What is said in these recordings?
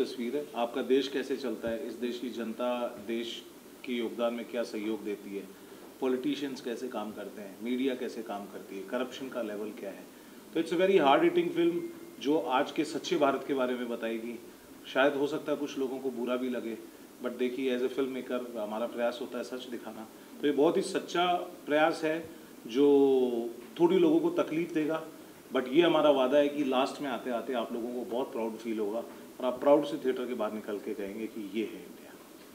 तस्वीर है। आपका देश कैसे चलता है, इस देश की जनता देश के योगदान में क्या सहयोग देती है, पॉलिटिशियंस कैसे काम करते हैं, मीडिया कैसे काम करती है, करप्शन का लेवल क्या है। तो it's a very hard hitting film जो आज के सच्चे भारत के बारे में बताएगी। शायद हो सकता है कुछ लोगों को बुरा भी लगे, बट देखिए एज ए फिल्म मेकर हमारा प्रयास होता है सच दिखाना। तो ये बहुत ही सच्चा प्रयास है जो थोड़ी लोगों को तकलीफ देगा, बट ये हमारा वादा है कि लास्ट में आते आते आप लोगों को बहुत प्राउड फील होगा और आप प्राउड से थिएटर के बाहर निकल के कहेंगे कि ये है इंडिया।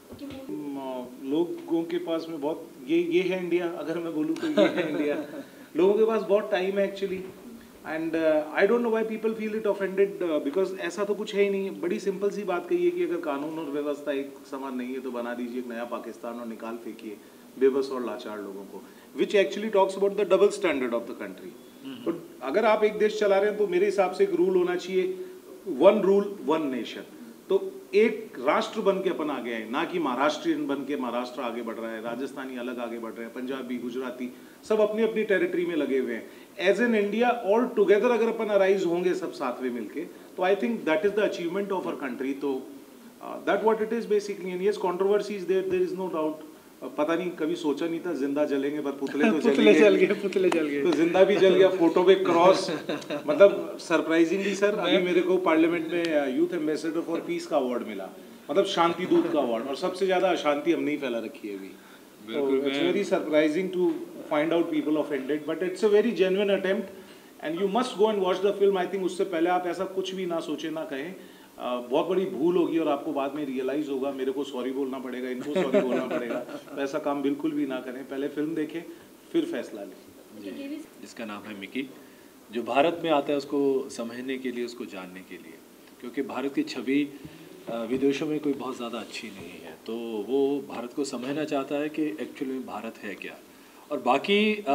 लोगों के पास में बहुत ये है इंडिया, अगर मैं बोलूँ तो ये है इंडिया। लोगों के पास बहुत टाइम है actually, and I don't know why people feel it offended, because ऐसा तो कुछ है ही नहीं। बड़ी सिंपल सी बात कही है कि अगर कानून और व्यवस्था एक समान नहीं है तो बना दीजिए एक नया पाकिस्तान और निकाल फेंकिए बेबस और लाचार लोगों को, which actually talks about the double standard of the country. तो अगर आप एक देश चला रहे हैं तो मेरे हिसाब से एक रूल होना चाहिए, वन रूल वन नेशन। तो एक राष्ट्र बन के अपन आगे आए, ना कि महाराष्ट्रियन बन के महाराष्ट्र आगे बढ़ रहा है, राजस्थानी अलग आगे बढ़ रहे हैं, पंजाबी गुजराती सब अपनी अपनी टेरिटरी में लगे हुए हैं। As an India all together अगर अपन अराइज होंगे सब साथ में मिलके, तो I think that is the achievement of our country. तो that what it is basically, and yes controversies there is no doubt. पता नहीं, कभी सोचा नहीं था जिंदा जलेंगे, पर पुतले तो पुतले जल गए तो जिंदा भी जल गया, फोटो पे क्रॉस। मतलब सरप्राइजिंगली सर अभी मेरे को पार्लियामेंट में यूथ एम्बेसडर फॉर पीस का अवार्ड मिला, मतलब शांति दूत का अवार्ड, और सबसे ज्यादा अशांति हमने ही फैला रखी है अभी। It's very surprising to find out people offended, but it's a very genuine attempt and you must go and watch the film. I think उससे पहले आप ऐसा कुछ भी ना सोचे ना कहें, बहुत बड़ी भूल होगी और आपको बाद में रियलाइज होगा, मेरे को सॉरी बोलना पड़ेगा, इनको सॉरी बोलना पड़ेगा। तो ऐसा काम बिल्कुल भी ना करें, पहले फिल्म देखें फिर फैसला लें। जिसका नाम है मिकी, जो भारत में आता है उसको समझने के लिए, उसको जानने के लिए, क्योंकि भारत की छवि विदेशों में कोई बहुत ज़्यादा अच्छी नहीं है, तो वो भारत को समझना चाहता है कि एक्चुअली में भारत है क्या। और बाकी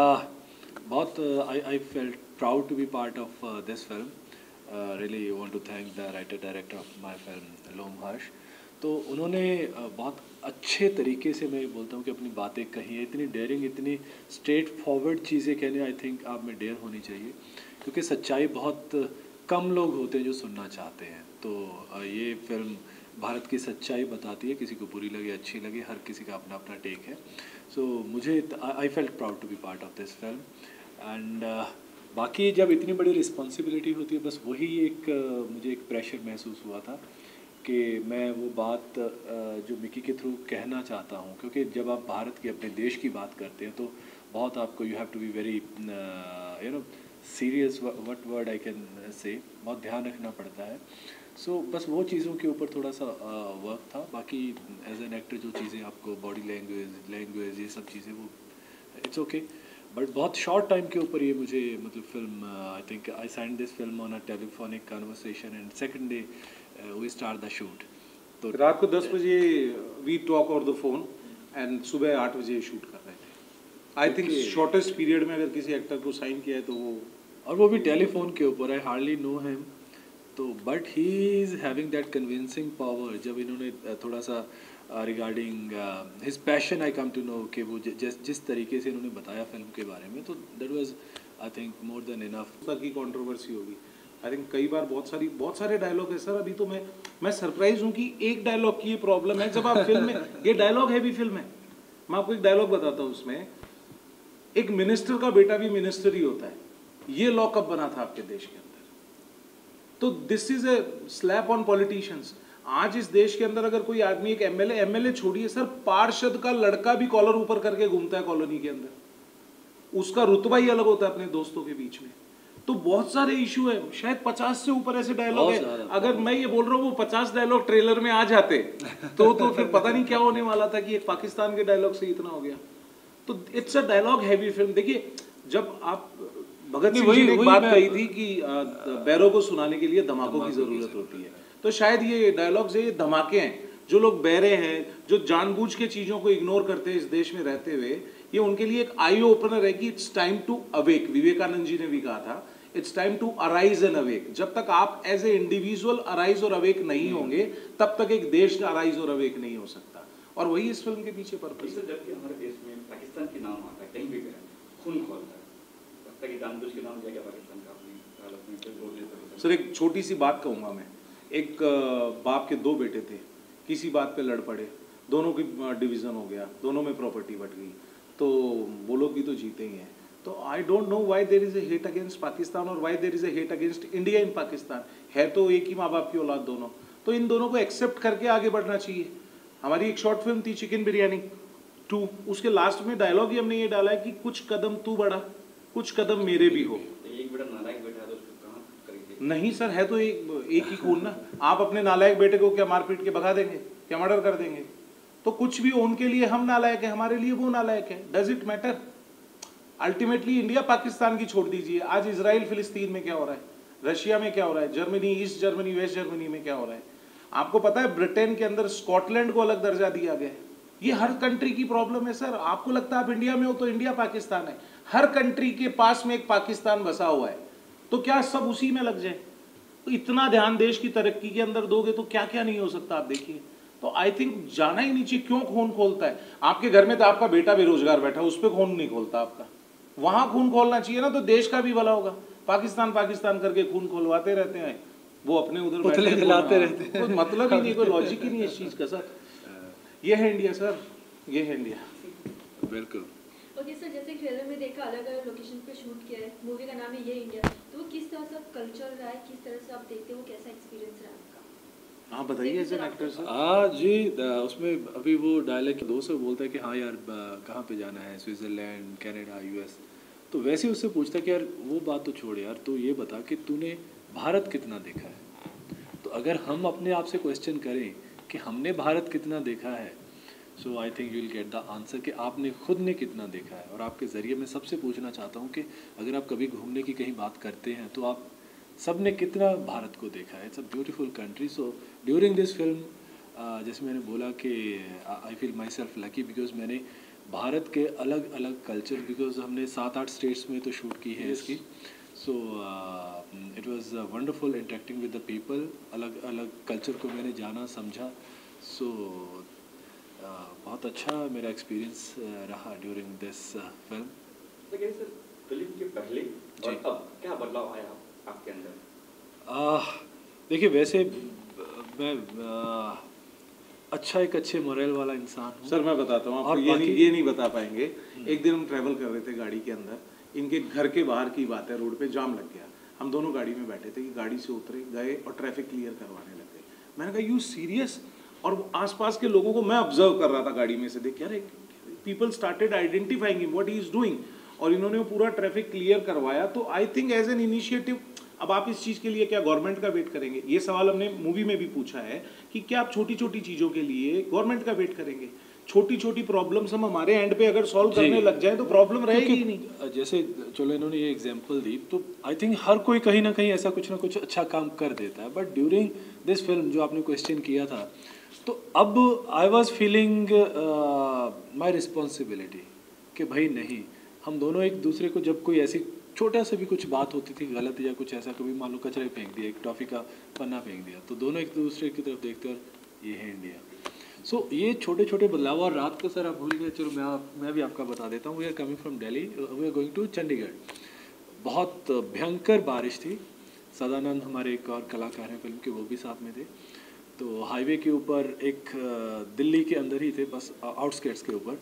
बहुत I felt proud to be part of this film. really want to thank the writer director of my film Lom Harsh. तो उन्होंने बहुत अच्छे तरीके से, मैं बोलता हूँ कि अपनी बातें कही है, इतनी डेयरिंग, इतनी स्ट्रेट फॉरवर्ड चीज़ें कहने, आई थिंक आप में डेयर होनी चाहिए, क्योंकि सच्चाई बहुत कम लोग होते हैं जो सुनना चाहते हैं। तो ये फिल्म भारत की सच्चाई बताती है, किसी को बुरी लगे अच्छी लगे, हर किसी का अपना अपना टेक है। सो मुझे I felt proud to be part of this film. And बाकी जब इतनी बड़ी रिस्पॉन्सिबिलिटी होती है, बस वही एक मुझे एक प्रेशर महसूस हुआ था कि मैं वो बात जो मिकी के थ्रू कहना चाहता हूँ, क्योंकि जब आप भारत के अपने देश की बात करते हैं तो बहुत आपको you have to be very you know serious, what word I can say, बहुत ध्यान रखना पड़ता है। सो बस वो चीज़ों के ऊपर थोड़ा सा वर्क था। बाकी एज एन एक्टर जो चीज़ें आपको बॉडी लैंग्वेज ये सब चीज़ें वो इट्स ओके, बट बहुत शॉर्ट टाइम के ऊपर ये मुझे मतलब film, I think I signed this film on a telephonic conversation and second day we start the shoot. तो रात को 10 बजे we talk over the phone and सुबह 8 बजे शूट कर रहे थे। आई थिंक शॉर्टेस्ट पीरियड में अगर किसी एक्टर को साइन किया है तो वो, और वो भी टेलीफोन के ऊपर। आई हार्डली नो हिम, तो but he is having that convincing power. जब इन्होंने थोड़ा सा regarding his passion I come to know कि वो जिस तरीके से इन्होंने बताया फिल्म के बारे में, तो that was I think more than enough. की कंट्रोवर्सी होगी आई थिंक कई बार, बहुत सारे डायलॉग है सर। अभी तो मैं सरप्राइज हूँ कि एक डायलॉग की ये प्रॉब्लम है जब आप फिल्म में, ये डायलॉग हैवी फिल्म है। मैं आपको एक डायलॉग बताता हूँ, उसमें एक मिनिस्टर का बेटा भी मिनिस्टर ही होता है, ये लॉ कब बना था आपके देश के अंदर? तो this is a slap on politicians. आज इस देश के अंदर अगर कोई आदमी, एक एमएलए छोड़िए सर, पार्षद का लड़का भी कॉलर ऊपर करके घूमता है कॉलोनी के अंदर, उसका रुतबा ही अलग होता है अपने दोस्तों के बीच में। तो बहुत सारे इशू है, शायद 50 से ऊपर ऐसे डायलॉग है। अगर मैं ये बोल रहा हूँ वो 50 डायलॉग ट्रेलर में आ जाते तो फिर पता नहीं क्या होने वाला था कि एक पाकिस्तान के डायलॉग से इतना हो गया। तो it's a dialogue heavy film. देखिए, जब आप भगत सिंह जी ने एक बात कही थी कि बैरों को सुनाने के लिए धमाकों की जरूरत होती है, तो शायद ये डायलॉग्स है, ये धमाके हैं। जो लोग बहरे हैं, जो जानबूझ के चीजों को इग्नोर करते हैं इस देश में रहते हुए, ये उनके लिए एक आई ओपनर है कि it's time to awake. Vivekananda ji ने भी कहा था it's time to arise and awake. जब तक आप एज ए इंडिविजुअल अराइज और अवेक नहीं होंगे, तब तक एक देश अराइज और अवेक नहीं हो सकता। और वही इस फिल्म के पीछे पर्पस है। जबकि हमारे देश में पाकिस्तान के नाम आता है, कहीं भी खून खोलता है, जानबूझ के नाम जाएगा पाकिस्तान का अपनी हालत में। सर एक छोटी सी बात कहूंगा मैं, एक बाप के 2 बेटे थे, किसी बात पे लड़ पड़े, दोनों की डिवीज़न हो गया, दोनों में प्रॉपर्टी बट गई, तो वो लोग भी तो जीते ही हैं। तो I don't know why there is a hate against Pakistan और why there is a hate against India in Pakistan. है तो एक ही माँ बाप की औलाद दोनों, तो इन दोनों को एक्सेप्ट करके आगे बढ़ना चाहिए। हमारी एक शॉर्ट फिल्म थी चिकन बिरयानी 2, उसके लास्ट में डायलॉग ही हमने ये डाला है कि कुछ कदम तू बढ़ा, कुछ कदम मेरे भी हो। एक बेटा नालायक बेटा है तो उसको कहाँ करेंगे? नहीं सर, है तो एक ही खून ना। आप अपने नालायक बेटे को क्या मार पीट के भगा देंगे, क्या मर्डर कर देंगे? तो कुछ भी हो, उनके लिए हम नालायक है, हमारे लिए वो नालायक है। Does it matter? Ultimately India Pakistan की छोड़ दीजिए, आज इजराइल फिलिस्तीन में क्या हो रहा है, रशिया में क्या हो रहा है, Germany, east Germany, west Germany में क्या हो रहा है। आपको पता है ब्रिटेन के अंदर स्कॉटलैंड को अलग दर्जा दिया गया है। ये हर कंट्री की प्रॉब्लम है सर। आपको लगता है आप इंडिया में हो तो इंडिया पाकिस्तान है, हर कंट्री के पास में एक पाकिस्तान बसा हुआ है, तो क्या सब उसी में लग जाए? तो इतना ध्यान देश की तरक्की के अंदर दोगे तो क्या क्या नहीं हो सकता, आप देखिए। तो आई थिंक जाना ही नीचे। क्यों खून खोलता है? आपके घर में तो आपका बेटा बेरोजगार बैठा, उस पर खून नहीं खोलता आपका, वहां खून खोलना चाहिए ना, तो देश का भी भला होगा। पाकिस्तान पाकिस्तान करके खून खोलवाते रहते हैं, वो अपने उधर पुतले जलाते रहते हैं। कोई मतलब ही नहीं, कोई लॉजिक ही नहीं है इस चीज का सर। ये है इंडिया सर, ये है इंडिया। बिल्कुल। ओके सर, जैसे ट्रेलर में देखा अलग अलग लोकेशन पे शूट किया है, मूवी का नाम है ये इंडिया, तो वो किस तरह से कल्चर रहा है, किस तरह से आप देखते हो, कैसा एक्सपीरियंस रहा है आपका? हाँ बताइए एज एन एक्टर सर। जी, उसमें अभी वो डायलॉग दो से बोलता है कि हाँ यार कहाँ पे जाना है, स्विट्ज़रलैंड, कनाडा, यूएस। तो वैसे ही उससे पूछता कि यार वो बात तो छोड़ यार, तो ये बता कि तूने भारत कितना देखा है। तो अगर हम अपने आप से क्वेश्चन करें कि हमने भारत कितना देखा है, so I think you will get the answer कि आपने खुद ने कितना देखा है। और आपके ज़रिए मैं सबसे पूछना चाहता हूँ कि अगर आप कभी घूमने की कहीं बात करते हैं तो आप सब ने कितना भारत को देखा है। It's a beautiful country. So during this film जैसे मैंने बोला कि I feel myself lucky because मैंने भारत के अलग अलग कल्चर, बिकॉज हमने 7-8 स्टेट्स में तो शूट की है इसकी। So it was wonderful interacting with the people. अलग अलग कल्चर को मैंने जाना, समझा। सो बहुत अच्छा मेरा एक्सपीरियंस रहा ड्यूरिंग दिस फिल्म। तो क्या सर फिल्म के पहले और अब क्या बदलाव आया आपके अंदर? देखिए वैसे मैं अच्छा एक अच्छे मोरल वाला इंसान हूँ सर। मैं बताता हूँ आपको, ये नहीं बता पाएंगे। एक दिन हम ट्रैवल कर रहे थे गाड़ी के अंदर, इनके घर के बाहर की बात है, रोड पे जाम लग गया। हम दोनों गाड़ी में बैठे थे कि गाड़ी से उतरे, गए और ट्रैफिक क्लियर करवाने लग गए। मैंने कहा यू सीरियस? और आसपास के लोगों को मैं ऑब्जर्व कर रहा था गाड़ी में से, देख यार people started identifying him what he is doing, और इन्होंने वो पूरा ट्रैफिक क्लियर करवाया। तो I think as an initiative, अब आप इस चीज़ के लिए क्या गवर्नमेंट का वेट करेंगे? ये सवाल हमने मूवी में भी पूछा है कि क्या आप छोटी छोटी चीज़ों के लिए गवर्नमेंट का वेट करेंगे? छोटी छोटी प्रॉब्लम्स हम हमारे एंड पे अगर सॉल्व करने लग जाए तो प्रॉब्लम रहेगी ही नहीं। जैसे चलो इन्होंने ये एग्जांपल दी, तो आई थिंक हर कोई कहीं ना कहीं ऐसा कुछ ना कुछ अच्छा काम कर देता है। बट ड्यूरिंग दिस फिल्म जो आपने क्वेश्चन किया था, तो अब I was feeling my responsibility कि भाई नहीं, हम दोनों एक दूसरे को, जब कोई ऐसी छोटा सा भी कुछ बात होती थी गलत या कुछ ऐसा, कभी मान लो कचरे फेंक दिया, एक टॉफ़ी का पन्ना फेंक दिया, तो दोनों एक दूसरे की तरफ देखते और ये है इंडिया। सो ये छोटे छोटे बदलाव। और रात को सर आप भूल गए, चलो मैं भी आपका बता देता हूँ। We are coming from Delhi, we are going to Chandigarh. बहुत भयंकर बारिश थी। सदानंद हमारे एक और कलाकार हैं फिल्म के, वो भी साथ में थे। तो हाईवे के ऊपर एक दिल्ली के अंदर ही थे, बस आउटस्कर्ट्स के ऊपर,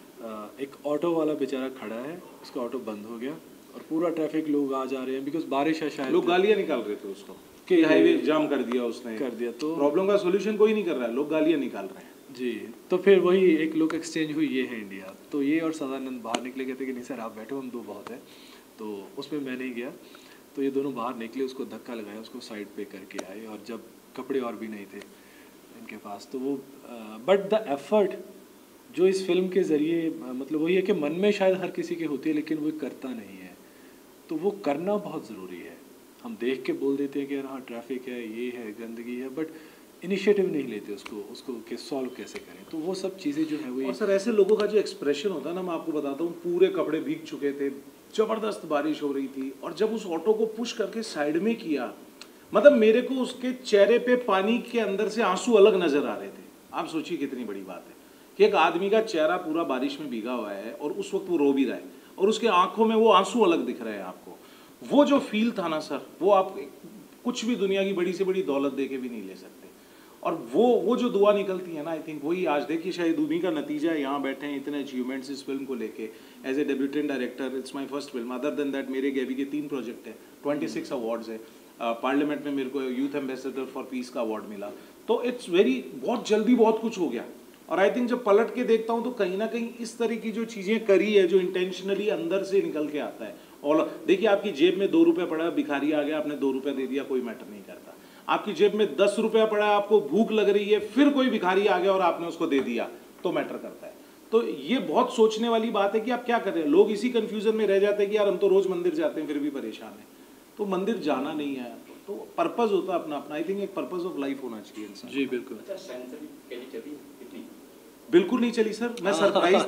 एक ऑटो वाला बेचारा खड़ा है, उसका ऑटो बंद हो गया और पूरा ट्रैफिक, लोग आ जा रहे हैं बिकॉज बारिश है शायद। लोग गालियाँ निकाल रहे थे उसको कि हाईवे जाम कर दिया उसने, कर दिया। तो प्रॉब्लम का सोल्यूशन कोई नहीं कर रहा है, लोग गालियाँ निकाल रहे हैं जी। तो फिर वही एक लुक एक्सचेंज हुई, ये है इंडिया। तो ये और सदानंद बाहर निकले, कहते कि नहीं सर आप बैठो, हम दो बहुत है। तो उसमें मैं नहीं गया। तो ये दोनों बाहर निकले, उसको धक्का लगाया, उसको साइड पे करके आए। और जब कपड़े और भी नहीं थे इनके पास, तो वो बट द एफर्ट जो इस फिल्म के ज़रिए, मतलब वही है कि मन में शायद हर किसी के होती है, लेकिन वो करता नहीं है। तो वो करना बहुत ज़रूरी है। हम देख के बोल देते हैं कि यार हाँ ट्रैफिक है, ये है, गंदगी है, बट इनिशिएटिव नहीं लेते उसको कि सॉल्व कैसे करें। तो वो सब चीज़ें जो है वो। और सर ऐसे लोगों का जो एक्सप्रेशन होता है ना, मैं आपको बताता हूँ, पूरे कपड़े भीग चुके थे, ज़बरदस्त बारिश हो रही थी, और जब उस ऑटो को पुश करके साइड में किया, मतलब मेरे को उसके चेहरे पे पानी के अंदर से आंसू अलग नजर आ रहे थे। आप सोचिए कितनी बड़ी बात है कि एक आदमी का चेहरा पूरा बारिश में भीगा हुआ है और उस वक्त वो रो भी रहा है, और उसके आंखों में वो आंसू अलग दिख रहे हैं आपको। वो जो फील था ना सर, वो आप कुछ भी दुनिया की बड़ी से बड़ी दौलत दे के भी नहीं ले सकते। और वो जो दुआ निकलती है ना, आई थिंक वही आज देखिए शायद उन्हीं का नतीजा है, यहाँ बैठे हैं इतने अचीवमेंट्स इस फिल्म को लेके। As a debutant director it's my first film, other than that मेरे गैवी के 3 प्रोजेक्ट है, 26 अवार्ड्स है। पार्लियामेंट में मेरे को यूथ एम्बेसडर फॉर पीस का अवार्ड मिला। तो इट्स वेरी, बहुत जल्दी बहुत कुछ हो गया। और आई थिंक जब पलट के देखता हूँ तो कहीं ना कहीं इस तरह की जो चीज़ें करी है, जो इंटेंशनली अंदर से निकल के आता है। और देखिए आपकी जेब में 2 रुपये पड़ा, भिखारी आ गया, आपने 2 रुपये दे दिया, कोई मैटर नहीं करता। आपकी जेब में 10 रुपया पड़ा है, आपको भूख लग रही है, फिर कोई भिखारी आ गया और आपने उसको दे दिया, तो मैटर करता है। तो ये बहुत सोचने वाली बात है कि आप क्या कर रहे हैं। लोग इसी कंफ्यूजन में रह जाते हैं कि यार हम तो रोज मंदिर जाते हैं फिर भी परेशान है। तो मंदिर जाना नहीं है, तो पर्पस होता है अपना अपना। आई थिंक एक पर्पस ऑफ लाइफ होना चाहिए इंसान। जी बिल्कुल। अच्छा, सेंसर कैसी चली कितनी? बिल्कुल नहीं चली सर, मैं सरप्राइज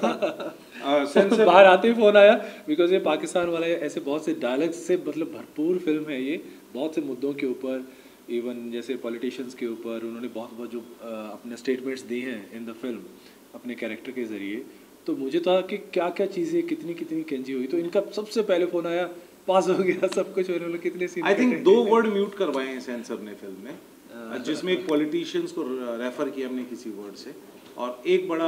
था। सेंसर बाहर आते ही फोन आया, बिकॉज ये पाकिस्तान वाले ऐसे बहुत से डायलॉग्स से मतलब भरपूर फिल्म है ये, बहुत से मुद्दों के ऊपर, इवन जैसे पॉलिटिशियंस के ऊपर उन्होंने बहुत जो अपने स्टेटमेंट्स दी हैं इन द फिल्म अपने कैरेक्टर के ज़रिए। तो मुझे था कि क्या क्या चीज़ें कितनी कितनी केंजी हुई। तो इनका सबसे पहले फ़ोन आया, पास हो गया सब कुछ, और उन्होंने कितने scene I think 2 word mute करवाए हैं सेंसर ने फिल्म में, जिसमें एक पॉलिटिशियंस को रेफर किया हमने किसी वर्ड से, और एक बड़ा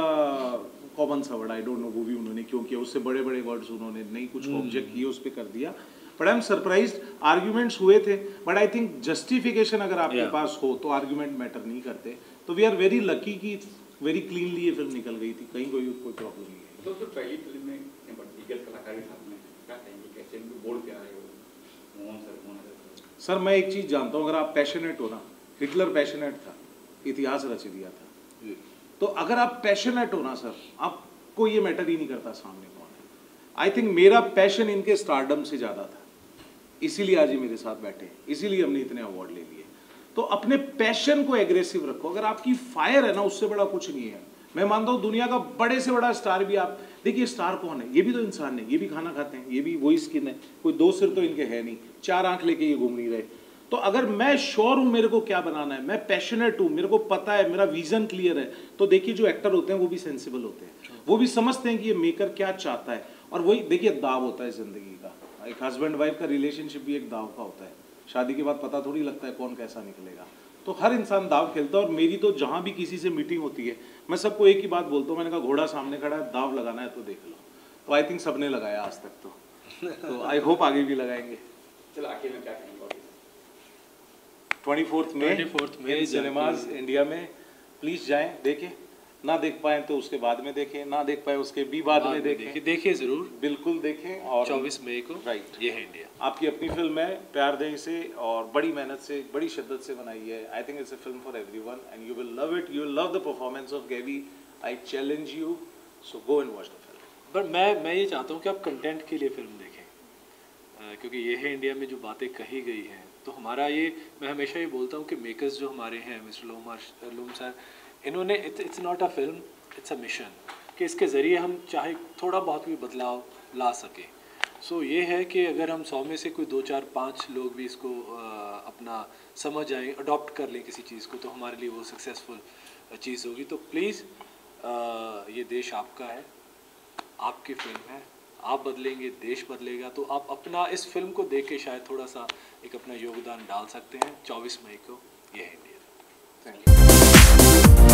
कॉमन सा वर्ड, आई डोंट नो वो भी उन्होंने क्यों किया, उससे बड़े बड़े वर्ड्स उन्होंने नहीं कुछ ऑब्जेक्ट किए उस पर कर दिया। But I am surprised, arguments हुए थे, बट आई थिंक जस्टिफिकेशन अगर आपके पास हो तो आर्ग्यूमेंट मैटर नहीं करते। तो वी आर वेरी लकी कि वेरी क्लीनली ये फिल्म निकल गई थी, कहीं कोई प्रॉब्लम नहीं है। तो पहली फिल्म में दिग्गज कलाकार के साथ में क्या कहेंगे, कैसे इनको बोल के आए हो? मोहन सर। सर मैं एक चीज़ जानता हूँ, अगर आप पैशनेट हो ना, हिटलर पैशनेट था, इतिहास रच दिया था। तो अगर आप पैशनेट हो ना सर, आपको ये मैटर ही नहीं करता सामने कौन है। आई थिंक मेरा पैशन इनके स्टारडम से ज़्यादा था, इसीलिए आज ये मेरे साथ बैठे हैं, इसीलिए हमने इतने अवार्ड ले लिए। तो अपने पैशन को एग्रेसिव रखो। अगर आपकी फायर है ना, उससे बड़ा कुछ नहीं है। मैं मानता हूँ दुनिया का बड़े से बड़ा स्टार भी, आप देखिए स्टार कौन है, ये भी तो इंसान है, ये भी खाना खाते हैं, ये भी वही स्किन है, कोई 2 सिर तो इनके है नहीं, 4 आंख लेके ये घूम नहीं रहे। तो अगर मैं श्योर हूँ मेरे को क्या बनाना है, मैं पैशनेट हूँ, मेरे को पता है, मेरा विजन क्लियर है, तो देखिए जो एक्टर होते हैं वो भी सेंसिबल होते हैं, वो भी समझते हैं कि ये मेकर क्या चाहता है। और वही देखिए दाव होता है जिंदगी का, एक हस्बैंड वाइफ का रिलेशनशिप भी एक दाव का होता है। शादी के बाद पता थोड़ी लगता है कौन कैसा निकलेगा। तो हर इंसान दाव खेलता है। और मेरी तो जहाँ भी किसी से मीटिंग होती है, मैं सबको एक ही बात बोलता हूँ, मैंने कहा घोड़ा सामने खड़ा है, दाव लगाना है तो देख लो। तो आई थिंक सबने लगाया आज तक, तो आई होप आगे भी लगाएंगे। चलो आखिर में क्या कहेंगे? 24 मई सिनेमाज इंडिया में, प्लीज जाएं, देखें। ना देख पाए तो उसके बाद में देखें, ना देख पाए उसके भी बाद में देखें। देखिए जरूर, बिल्कुल देखें। और 24 मई को राइट, ये है इंडिया। आपकी अपनी फिल्म है, प्यार दें इसे, और बड़ी मेहनत से, बड़ी शिद्दत से बनाई है। I think it's a film for everyone and you will love it, you will love the performance of Gavie. I challenge you, so go and watch the film. But मैं ये चाहता हूँ कि आप कंटेंट के लिए फिल्म देखें, क्योंकि ये है इंडिया में जो बातें कही गई हैं, तो हमारा ये, मैं हमेशा ये बोलता हूँ कि मेकर्स जो हमारे हैं, मिस्टर लोम सर, इन्होंने, it's not a film, it's a mission, कि इसके ज़रिए हम चाहे थोड़ा बहुत भी बदलाव ला सकें। सो ये है कि अगर हम 100 में से कोई 2, 4, 5 लोग भी इसको अपना समझ आए, अडॉप्ट कर लें किसी चीज़ को, तो हमारे लिए वो सक्सेसफुल चीज़ होगी। तो प्लीज़, ये देश आपका है, आपकी फिल्म है, आप बदलेंगे देश बदलेगा। तो आप अपना इस फिल्म को देख के शायद थोड़ा सा एक अपना योगदान डाल सकते हैं। 24 मई को ये है इंडिया। Thank you.